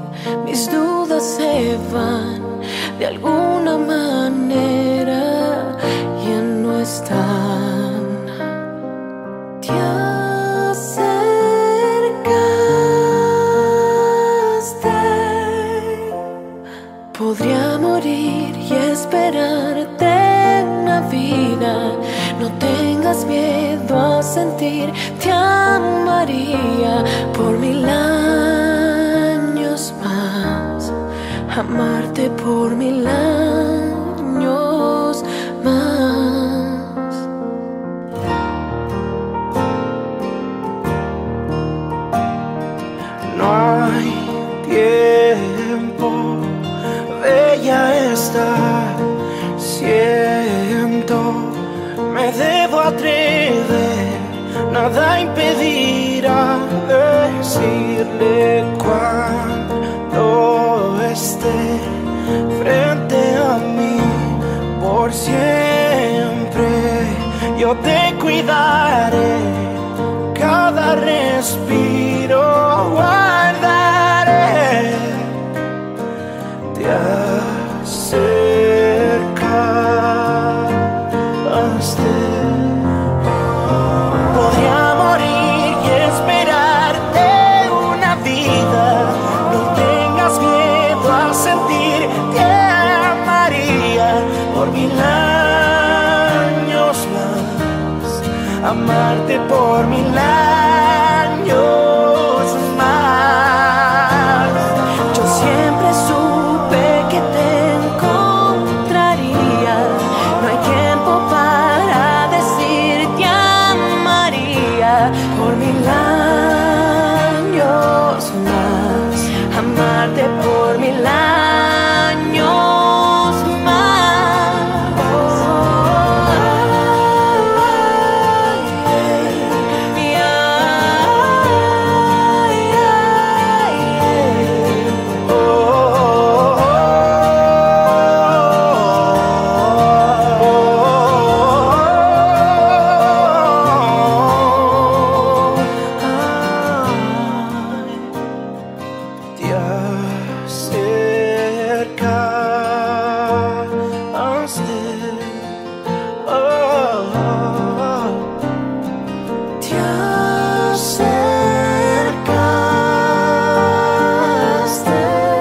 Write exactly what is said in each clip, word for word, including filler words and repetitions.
mis dudas se van, de alguna manera ya no están. Te acercaste, podría morir y esperarte una vida. No tengas miedo a sentir, te amaría por mil años más, amarte por mil años más. No hay tiempo, bella está, siento. Me debo atrever, nada impedirá decirle cuando esté frente a mí. Por siempre yo te cuidaré, cada respiro guardaré. Te acercaste. Podría morir y esperarte una vida. No tengas miedo a sentir, te amaría por mil años más, amarte por mil años más. Yo siempre supe que te encontraría. No hay tiempo para decir te amaría por mil años más, amarte por mil años más. Te acercaste, oh, Te acercaste.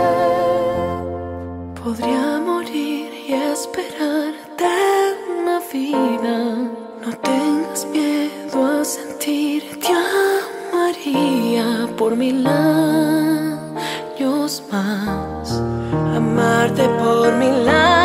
Podría morir y esperarte una vida. No tengas miedo a sentir, te amaría por mil años más, amarte por mil años.